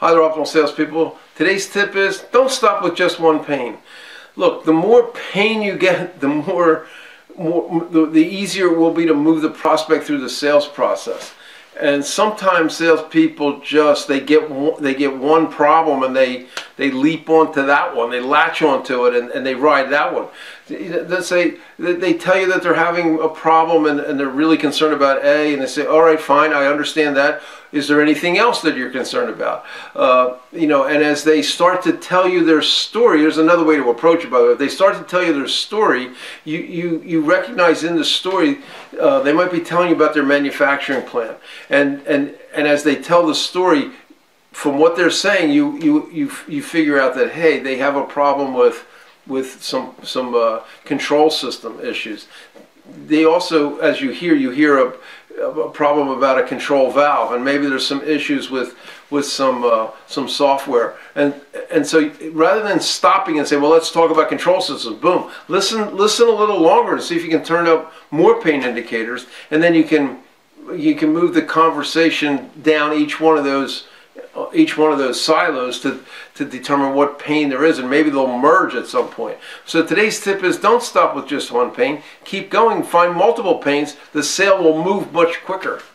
Hi there, optimal salespeople. Today's tip is don't stop with just one pain. Look, the more pain you get, the easier it will be to move the prospect through the sales process. And sometimes salespeople they get one problem and they leap onto that one, they latch onto it and they ride that one. They tell you that they're having a problem and they're really concerned about A, and they say, all right, fine, I understand that. Is there anything else that you're concerned about? And as they start to tell you their story, there's another way to approach it, by the way. If they start to tell you their story, you recognize in the story, they might be telling you about their manufacturing plant. And as they tell the story, from what they're saying, you figure out that, hey, they have a problem with some control system issues. They also, as you hear a problem about a control valve, and maybe there's some issues with some software, and so rather than stopping and say, well, let's talk about control systems, boom, listen a little longer and see if you can turn up more pain indicators, and then you can move the conversation down each one of those silos to determine what pain there is, and maybe they'll merge at some point. So today's tip is don't stop with just one pain. Keep going, find multiple pains. The sale will move much quicker.